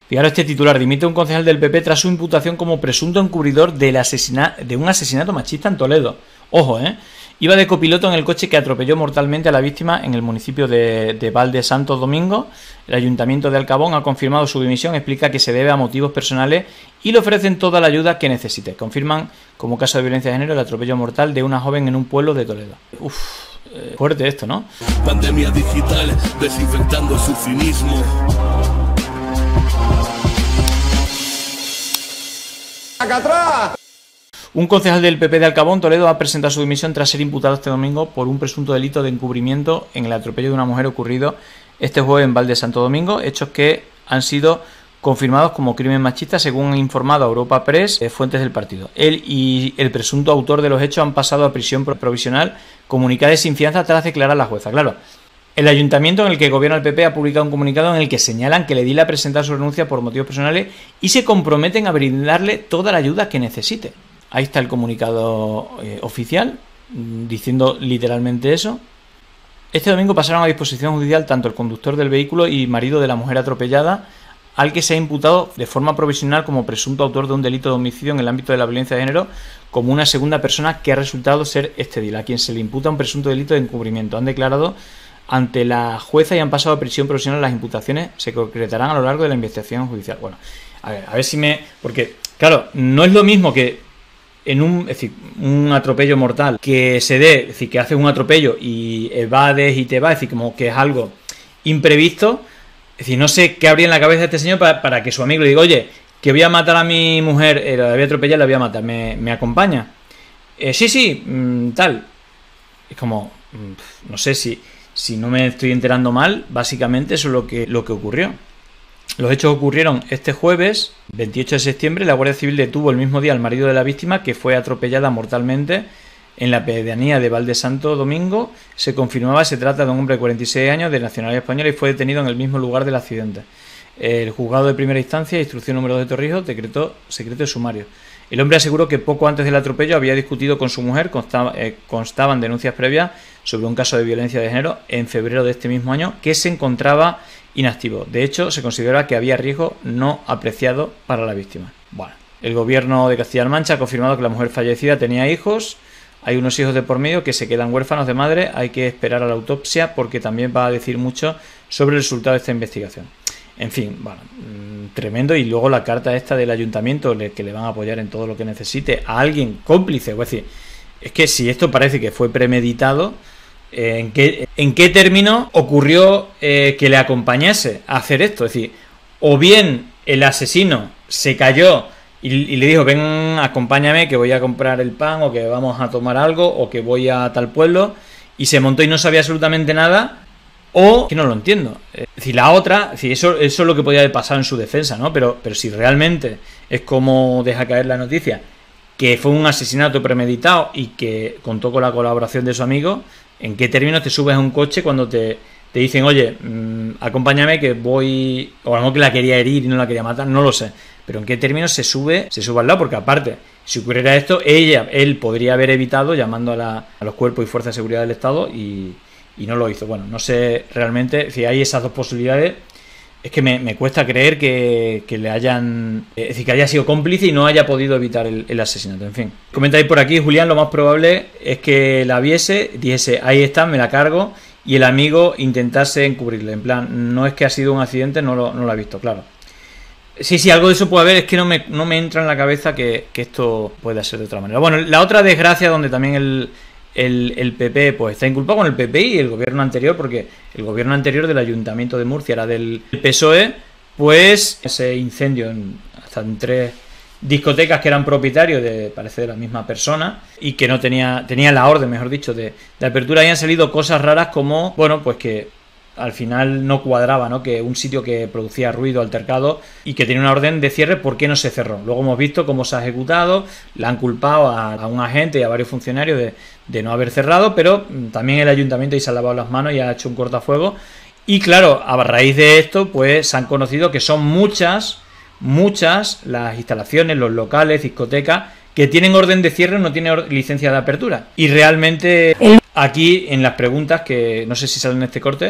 Fijaros este titular: dimite un concejal del PP tras su imputación como presunto encubridor de un asesinato machista en Toledo. Ojo, iba de copiloto en el coche que atropelló mortalmente a la víctima en el municipio de Val de Santo Domingo. El Ayuntamiento de Alcabón ha confirmado su dimisión, explica que se debe a motivos personales y le ofrecen toda la ayuda que necesite. Confirman como caso de violencia de género el atropello mortal de una joven en un pueblo de Toledo. Fuerte esto, ¿no? Pandemia digital, desinfectando su cinismo. ¡Acá atrás! Un concejal del PP de Alcabón, Toledo, ha presentado su dimisión tras ser imputado este domingo por un presunto delito de encubrimiento en el atropello de una mujer ocurrido este jueves en Val de Santo Domingo, hechos que han sido confirmados como crimen machista, según ha informado a Europa Press fuentes del partido. Él y el presunto autor de los hechos han pasado a prisión provisional comunicada sin fianza tras declarar a la jueza. Claro, el ayuntamiento en el que gobierna el PP ha publicado un comunicado en el que señalan que le Edil ha presentado su renuncia por motivos personales y se comprometen a brindarle toda la ayuda que necesite. Ahí está el comunicado oficial, diciendo literalmente eso. Este domingo pasaron a disposición judicial tanto el conductor del vehículo y marido de la mujer atropellada, al que se ha imputado de forma provisional como presunto autor de un delito de homicidio en el ámbito de la violencia de género, como una segunda persona que ha resultado ser este Edil, a quien se le imputa un presunto delito de encubrimiento. Han declarado ante la jueza y han pasado a prisión provisional. Las imputaciones se concretarán a lo largo de la investigación judicial. Bueno, a ver si porque, claro, no es lo mismo que en un atropello mortal que se dé, es decir, que haces un atropello y evades y te vas, es decir, como que es algo imprevisto. Es decir, no sé qué habría en la cabeza de este señor para que su amigo le diga, oye, que voy a matar a mi mujer, la voy a atropellar, la voy a matar, ¿me acompaña? Sí, tal. Es como, no sé si no me estoy enterando mal, básicamente eso es lo que ocurrió. Los hechos ocurrieron este jueves, 28 de septiembre. La Guardia Civil detuvo el mismo día al marido de la víctima, que fue atropellada mortalmente en la pedanía de Val de Santo Domingo. Se confirmaba, se trata de un hombre de 46 años de nacionalidad española y fue detenido en el mismo lugar del accidente. El juzgado de primera instancia, instrucción número 2 de Torrijos, decretó secreto de sumario. El hombre aseguró que poco antes del atropello había discutido con su mujer, constaban denuncias previas sobre un caso de violencia de género en febrero de este mismo año, que se encontraba inactivo. De hecho, se considera que había riesgo no apreciado para la víctima. Bueno, el gobierno de Castilla-La Mancha ha confirmado que la mujer fallecida tenía hijos. Hay unos hijos de por medio que se quedan huérfanos de madre. Hay que esperar a la autopsia porque también va a decir mucho sobre el resultado de esta investigación. En fin, bueno, tremendo. Y luego la carta esta del ayuntamiento, que le van a apoyar en todo lo que necesite a alguien cómplice. Es decir, es que si esto parece que fue premeditado, ¿en qué término ocurrió que le acompañase a hacer esto? Es decir, o bien el asesino se cayó y le dijo, ven, acompáñame que voy a comprar el pan, o que vamos a tomar algo, o que voy a tal pueblo, y se montó y no sabía absolutamente nada, o que no lo entiendo. Es decir, la otra, es decir, eso es lo que podía haber pasado en su defensa, ¿no? Pero si realmente es como deja caer la noticia, que fue un asesinato premeditado y que contó con la colaboración de su amigo, ¿en qué términos te subes a un coche cuando te dicen, oye, acompáñame que voy, o a lo mejor que la quería herir y no la quería matar? No lo sé, pero ¿en qué términos se sube al lado? Porque aparte, si ocurriera esto, él podría haber evitado llamando a los cuerpos y fuerzas de seguridad del Estado y no lo hizo. Bueno, no sé realmente si hay esas dos posibilidades. Es que me cuesta creer que le hayan... Es decir, que haya sido cómplice y no haya podido evitar el asesinato. En fin. Comentáis por aquí, Julián, lo más probable es que la viese, dijese, ahí está, me la cargo, y el amigo intentase encubrirle. En plan, no es que ha sido un accidente, no lo ha visto, claro. Sí, algo de eso puede haber, es que no me entra en la cabeza que esto pueda ser de otra manera. Bueno, la otra desgracia donde también el PP pues está inculpado con el PP y el gobierno anterior, porque el gobierno anterior del Ayuntamiento de Murcia era del PSOE, pues ese incendio hasta en 3 discotecas que eran propietarios parece de la misma persona y que no tenía la orden, mejor dicho, de apertura, y han salido cosas raras como, bueno, pues que al final no cuadraba, ¿no? Que un sitio que producía ruido, altercado y que tenía una orden de cierre, ¿por qué no se cerró? Luego hemos visto cómo se ha ejecutado, le han culpado a un agente y a varios funcionarios de no haber cerrado, pero también el ayuntamiento ahí se ha lavado las manos y ha hecho un cortafuego. Y claro, a raíz de esto, pues se han conocido que son muchas las instalaciones, los locales, discotecas, que tienen orden de cierre, no tienen licencia de apertura. Y realmente aquí en las preguntas, que no sé si salen en este corte,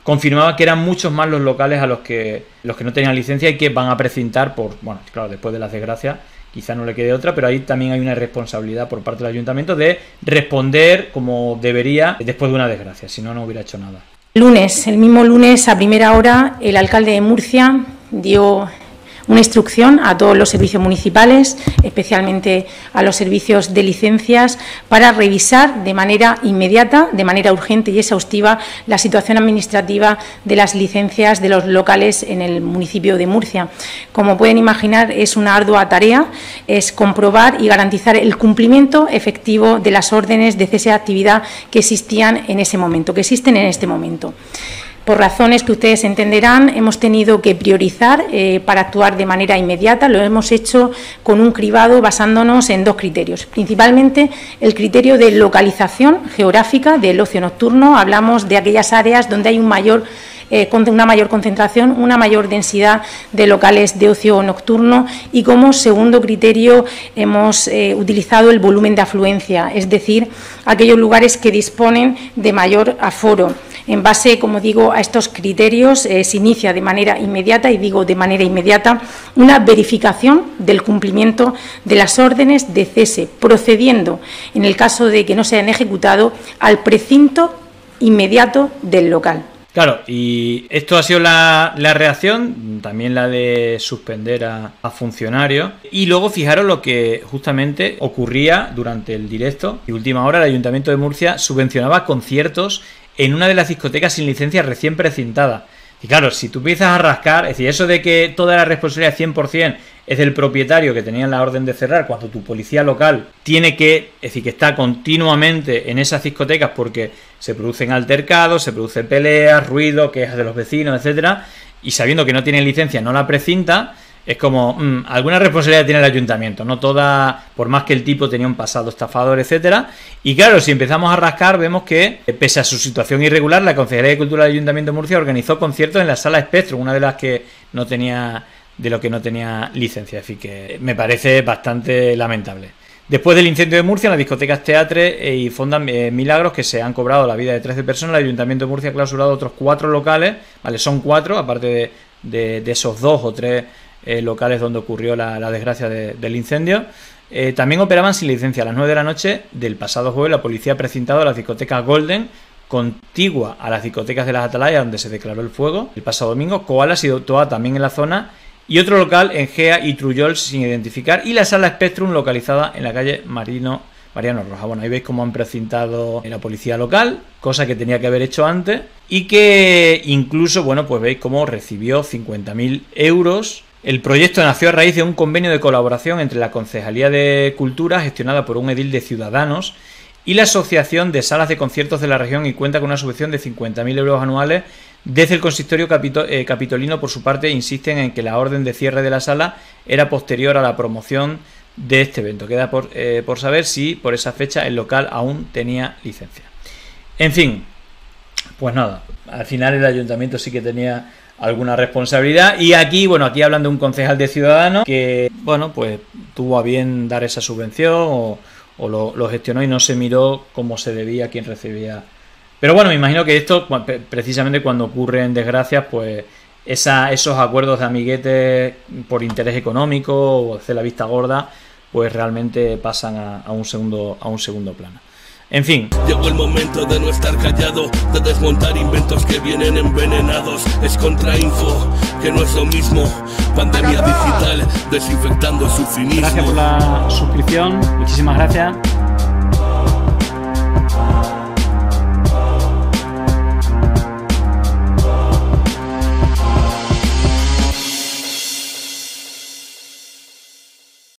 confirmaba que eran muchos más los locales a los que no tenían licencia y que van a precintar por, bueno, claro, después de las desgracias quizá no le quede otra, pero ahí también hay una responsabilidad por parte del ayuntamiento de responder como debería después de una desgracia, si no, no hubiera hecho nada. El mismo lunes a primera hora, el alcalde de Murcia dio una instrucción a todos los servicios municipales, especialmente a los servicios de licencias, para revisar de manera inmediata, de manera urgente y exhaustiva, la situación administrativa de las licencias de los locales en el municipio de Murcia. Como pueden imaginar, es una ardua tarea, es comprobar y garantizar el cumplimiento efectivo de las órdenes de cese de actividad que existían en ese momento, que existen en este momento. Por razones que ustedes entenderán, hemos tenido que priorizar para actuar de manera inmediata. Lo hemos hecho con un cribado basándonos en dos criterios. Principalmente el criterio de localización geográfica del ocio nocturno. Hablamos de aquellas áreas donde hay una mayor concentración, una mayor densidad de locales de ocio nocturno, y como segundo criterio hemos utilizado el volumen de afluencia, es decir, aquellos lugares que disponen de mayor aforo. En base, como digo, a estos criterios se inicia de manera inmediata, y digo de manera inmediata, una verificación del cumplimiento de las órdenes de cese, procediendo, en el caso de que no se hayan ejecutado, al precinto inmediato del local. Claro, y esto ha sido la reacción, también la de suspender a funcionarios. Y luego fijaros lo que justamente ocurría durante el directo. Y última hora, el Ayuntamiento de Murcia subvencionaba conciertos en una de las discotecas sin licencia recién precintada. Y claro, si tú empiezas a rascar, es decir, eso de que toda la responsabilidad 100% es del propietario que tenía la orden de cerrar, cuando tu policía local tiene que, es decir, que está continuamente en esas discotecas porque se producen altercados, se producen peleas, ruido, quejas de los vecinos, etcétera, y sabiendo que no tiene licencia no la precinta, es como, alguna responsabilidad tiene el ayuntamiento, no toda, por más que el tipo tenía un pasado estafador, etcétera. Y claro, si empezamos a rascar, vemos que, pese a su situación irregular, la Concejalía de Cultura del Ayuntamiento de Murcia organizó conciertos en la Sala Spectrum, una de las que no tenía, de lo que no tenía licencia, así que me parece bastante lamentable. Después del incendio de Murcia, en las discotecas Teatre y Fonda Milagros, que se han cobrado la vida de 13 personas, el Ayuntamiento de Murcia ha clausurado otros 4 locales, ¿vale? Son 4, aparte de esos 2 o 3 locales donde ocurrió la desgracia del incendio. También operaban sin licencia. A las 9 de la noche del pasado jueves, la policía ha precintado las discotecas Golden, contigua a las discotecas de las Atalayas, donde se declaró el fuego el pasado domingo, Koalas y Toa también en la zona, y otro local en Gea y Trullols sin identificar, y la Sala Spectrum localizada en la calle Mariano Roja. Bueno, ahí veis cómo han precintado la policía local, cosa que tenía que haber hecho antes, y que incluso, bueno, pues veis cómo recibió 50.000 euros. El proyecto nació a raíz de un convenio de colaboración entre la Concejalía de Cultura, gestionada por un edil de Ciudadanos, y la Asociación de Salas de Conciertos de la región, y cuenta con una subvención de 50.000 euros anuales. Desde el consistorio capitolino, por su parte, insisten en que la orden de cierre de la sala era posterior a la promoción de este evento. Queda por saber si por esa fecha el local aún tenía licencia. En fin, pues nada, al final el ayuntamiento sí que tenía alguna responsabilidad, y aquí hablan de un concejal de Ciudadanos que, bueno, pues tuvo a bien dar esa subvención o lo gestionó y no se miró como se debía a quien recibía. Pero bueno, me imagino que esto, precisamente cuando ocurren desgracias, pues esos acuerdos de amiguetes por interés económico o hacer la vista gorda, pues realmente pasan a un segundo plano. En fin. Llegó el momento de no estar callado, de desmontar inventos que vienen envenenados. Es contrainfo, que no es lo mismo. Pandemia digital, desinfectando su cinismo. Gracias por la suscripción, muchísimas gracias.